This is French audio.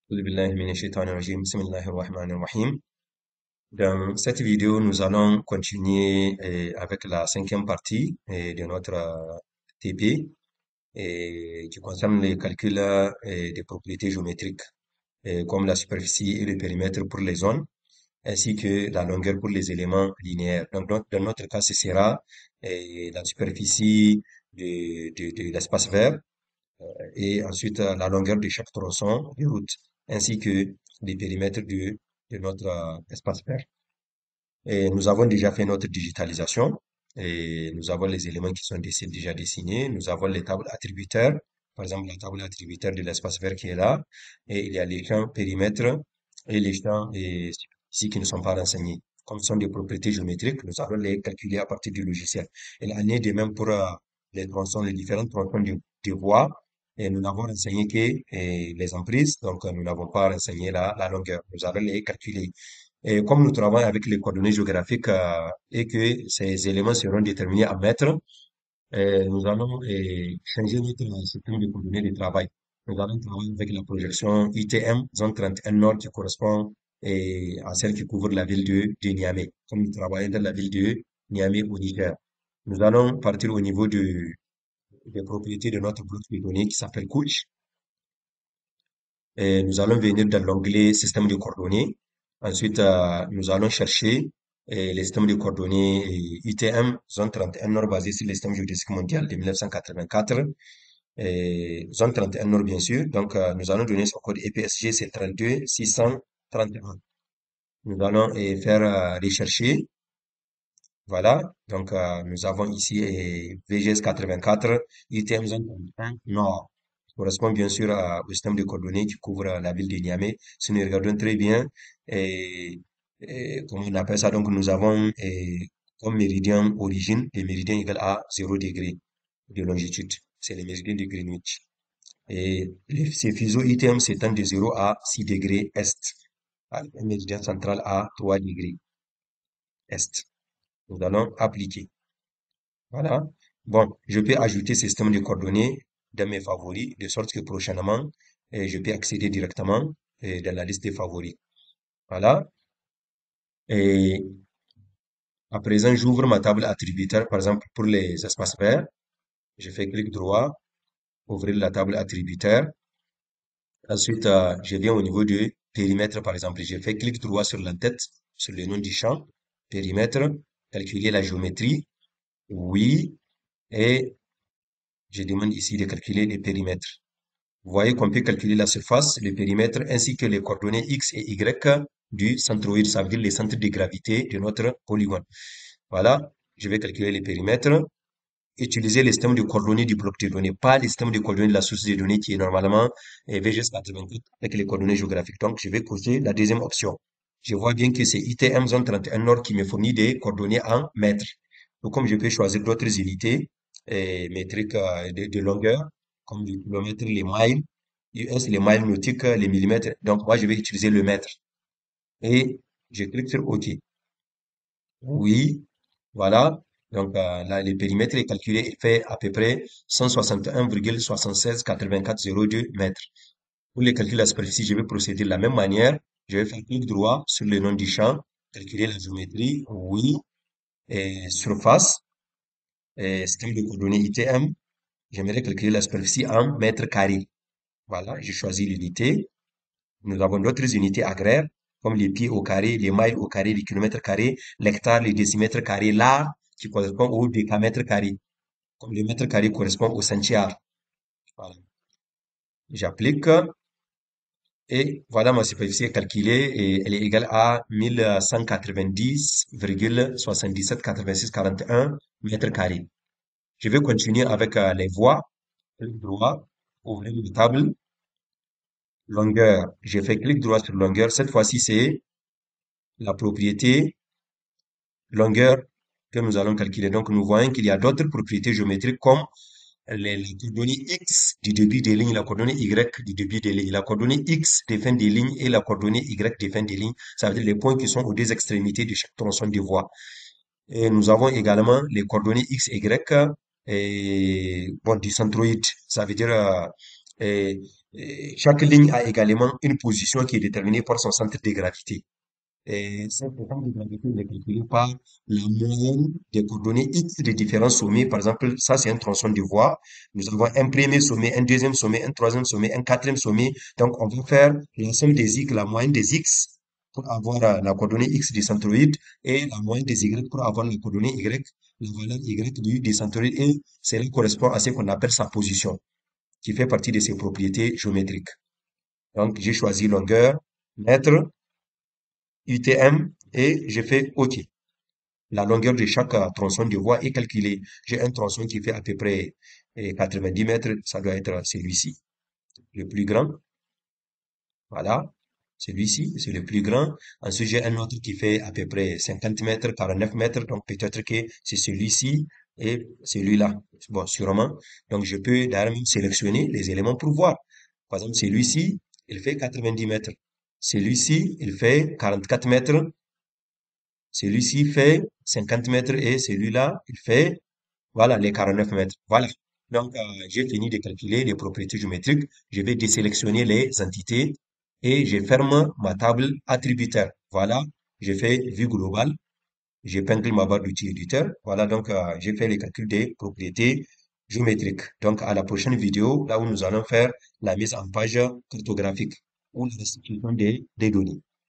أعوذ بالله من الشيطان الرجيم. بسم الله الرحمن الرحيم. Dans cette vidéo, nous allons continuer avec la cinquième partie de notre TP qui concerne les calculs des propriétés géométriques comme la superficie et le périmètre pour les zones ainsi que la longueur pour les éléments linéaires. Donc, dans notre cas, ce sera la superficie de l'espace vert et ensuite la longueur de chaque tronçon de route, ainsi que les périmètres de notre espace vert. Et nous avons déjà fait notre digitalisation et nous avons les éléments qui sont déjà dessinés. Nous avons les tables attributaires, par exemple la table attributaire de l'espace vert qui est là, et il y a les champs périmètres et les champs ici qui ne sont pas renseignés. Comme ce sont des propriétés géométriques, nous allons les calculer à partir du logiciel. Et l'année est de même pour les tronçons, les différents tronçons de voies. Et nous n'avons renseigné que les emprises, donc nous n'avons pas renseigné la longueur. Nous allons les calculer. Et comme nous travaillons avec les coordonnées géographiques et que ces éléments seront déterminés en mètres, nous allons changer notre système de coordonnées de travail. Nous allons travailler avec la projection ITM, zone 31 Nord, qui correspond à celle qui couvre la ville de Niamey. Comme nous travaillons dans la ville de Niamey au Niger. Nous allons partir au niveau des propriétés de notre bloc de données qui s'appelle Couch. Et nous allons venir dans l'onglet système de coordonnées. Ensuite, nous allons chercher les systèmes de coordonnées ITM, zone 31 Nord basé sur le système géodésique mondial de 1984. Zone 31 Nord, bien sûr. Donc, nous allons donner son code EPSG, c'est 32631. Nous allons faire rechercher. Voilà. Donc, nous avons ici VGS 84, ITM zone 31 Nord correspond bien sûr au système de coordonnées qui couvre la ville de Niamey. Si nous regardons très bien, et, comment on appelle ça, donc nous avons comme méridien origine, le méridien égal à 0 degré de longitude. C'est le méridien de Greenwich. Et ces fuseaux ITM s'étendent de 0 à 6 degrés est, avec un méridien central à 3 degrés est. Nous allons appliquer. Voilà. Bon, je peux ajouter ce système de coordonnées dans mes favoris, de sorte que prochainement, je peux accéder directement dans la liste des favoris. Voilà. Et à présent, j'ouvre ma table attributaire, par exemple, pour les espaces verts. Je fais clic droit, ouvrir la table attributaire. Ensuite, je viens au niveau du périmètre, par exemple. Je fais clic droit sur l'entête, sur le nom du champ, périmètre, calculer la géométrie. Oui. Et je demande ici de calculer les périmètres. Vous voyez qu'on peut calculer la surface, le périmètre, ainsi que les coordonnées X et Y du centroïde, ça veut dire les centres de gravité de notre polygone. Voilà, je vais calculer les périmètres. Utiliser le système de coordonnées du bloc de données, pas le système de coordonnées de la source de données qui est normalement VGS 84 avec les coordonnées géographiques. Donc, je vais cocher la deuxième option. Je vois bien que c'est ITM zone 31 Nord qui me fournit des coordonnées en mètres. Donc, comme je peux choisir d'autres unités métriques de longueur, comme les kilomètres, les miles, US, les miles nautiques, les millimètres. Donc, moi, je vais utiliser le mètre. Et je clique sur OK. Oui, voilà. Donc, là, le périmètre est calculé, il fait à peu près 161,768402 mètres. Pour les calculs de la superficie, je vais procéder de la même manière. Je vais faire clic droit sur le nom du champ, calculer la géométrie, oui, et surface, et système de coordonnées ITM. J'aimerais calculer la superficie en mètres carrés. Voilà, je choisis l'unité. Nous avons d'autres unités agraires, comme les pieds au carré, les miles au carré, les kilomètres carrés, l'hectare, les décimètres carrés, l'art qui correspond au décamètre carré, comme le mètre carré correspond au centiare. Voilà. J'applique et voilà ma superficie est calculée et elle est égale à 1190,778641 mètres carrés. Je vais continuer avec les voies. Clic droit, ouvrir une table, longueur. J'ai fait clic droit sur longueur. Cette fois-ci, c'est la propriété longueur que nous allons calculer. Donc, nous voyons qu'il y a d'autres propriétés géométriques comme les coordonnées X du début des lignes, la coordonnée Y du début des lignes, la coordonnée X des fins des lignes et la coordonnée Y des fins des lignes. Ça veut dire les points qui sont aux deux extrémités de chaque tronçon de voie. Et nous avons également les coordonnées X et Y et, bon, du centroïde. Ça veut dire Chaque ligne a également une position qui est déterminée par son centre de gravité. Et cette centre de gravité est calculée par la moyenne des coordonnées X des différents sommets. Par exemple, ça c'est un tronçon de voie. Nous avons un premier sommet, un deuxième sommet, un troisième sommet, un quatrième sommet. Donc, on va faire la somme des X, la moyenne des X pour avoir la coordonnée X du centroïde et la moyenne des Y pour avoir la coordonnée Y, la valeur Y du centroïde. Et cela correspond à ce qu'on appelle sa position, qui fait partie de ses propriétés géométriques. Donc, j'ai choisi longueur, mètre, UTM et je fais OK. La longueur de chaque tronçon de voie est calculée. J'ai un tronçon qui fait à peu près 90 mètres, ça doit être celui-ci, le plus grand. Voilà, celui-ci, c'est le plus grand. Ensuite, j'ai un autre qui fait à peu près 50 mètres, 49 mètres, donc peut-être que c'est celui-ci et celui-là. Bon, sûrement. Donc, je peux d'ailleurs même sélectionner les éléments pour voir. Par exemple, celui-ci, il fait 90 mètres. Celui-ci, il fait 44 mètres. Celui-ci fait 50 mètres et celui-là, il fait, voilà, les 49 mètres. Voilà. Donc, j'ai fini de calculer les propriétés géométriques. Je vais désélectionner les entités et je ferme ma table attributaire. Voilà. J'ai fait vue globale. J'épingle ma barre d'outil éditeur. Voilà. Donc, j'ai fait les calculs des propriétés géométriques. Donc, à la prochaine vidéo, là où nous allons faire la mise en page cartographique ou la restitution des données.